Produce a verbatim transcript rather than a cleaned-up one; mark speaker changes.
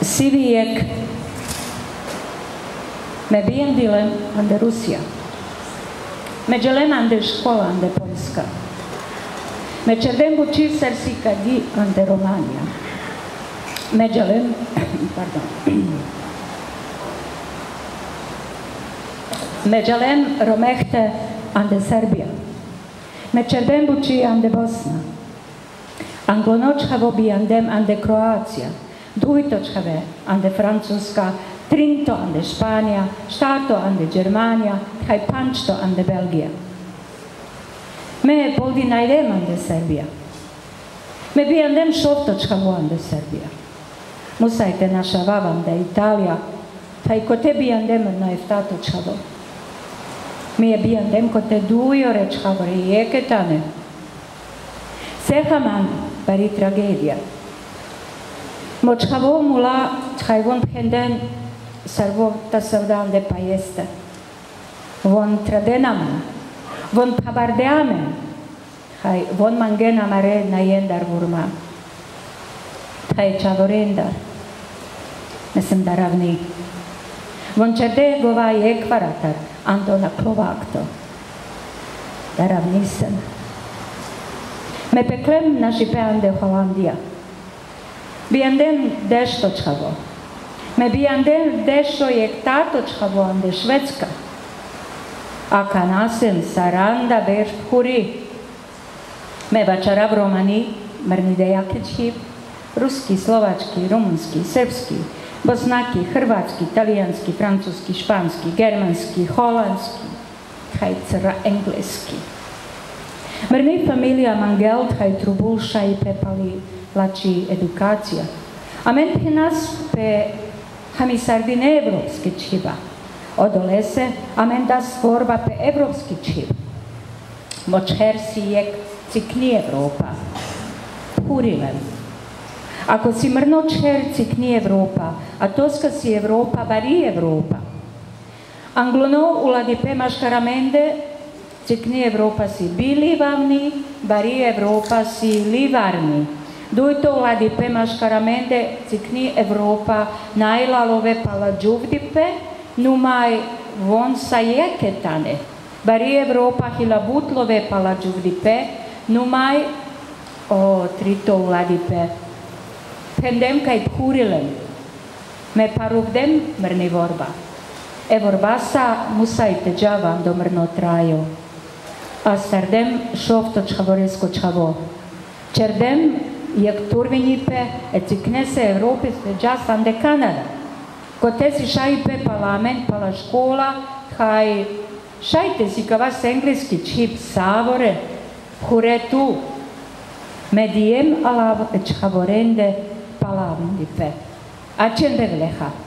Speaker 1: Sivijek me bijendile ande Rusija. Me dželem ande škola ande Poljska. Me čerdengu čisarsi kadi ande Romanija. Me dželem, pardon, me dželem romehte ande Serbija. Me čerdengu či ande Bosna. Anglonočhavo bi andem ande Kroacija. Dujtočhave ande Francuska. Trinto ande Španija, Štato ande Germanija, kaj Pančto ande Belgija. Me poldi najdem ande Serbija. Me bi andem šovtočhavu ande Serbija. Musajte naša vava ande Italija, kaj ko te bi andem na eftatočhavo. Mi je bi andem ko te dujo rečhavo rijeketane. Sehaman bari tragedija. Močhavo mula kaj von pхенден Sarvo ta savdan de pa jeste. Von tradenamen, von pabardeamen, kaj von mangena mare na jendar vurma. Kaj čavorendar, mislim da ravni. Von čerde gova je kvaratar, ando na klovakto. Da ravnisen. Me peklem naši peande Holandija. Bijandem dešto čavo. Me bi andem dešo je tatočhavo ande Švedska. A kanasem saranda bež phuri. Me bačarav romani, mrnide jakečhip, ruski, slovački, rumunski, srpski, bosnaki, hrvatski, talijanski, francuski, španski, germanski, holandski, kaj cra engleski. Mrni familija mangel, kaj trubulša i pepali lači edukacija. A men pe nas pe Hami sardine evropski čiba. Odolese, a men da sforba pe evropski čib. Močher si jek cikni Evropa. Purilem. Ako si mrno čher cikni Evropa, a toska si Evropa, bari Evropa. Anglono uladi pe maškaramende, cikni Evropa si bili vavni, bari Evropa si livarni. Dujto uladi pe maškaramende, cikni Evropa, najlalove pala džuvdipe, numaj von sa jeketane. Bari Evropa hilabutlove pala džuvdipe, numaj, o, trito uladi pe. Pendem kaj phurilem, me paruvdem mrni vorba. E vorbasa musajte džavam do mrno trajo. A stardem šovto čhavoresko čhavo. Čerdem jek turvinipe, e ciknese Evrope sve džas ande Kanada. Ko te si šajpe parlament, pala škola, kaj šajte si ka vas engleski čip savore, hure tu. Medijem alav e čhavorende palavnipe. A čende vleha.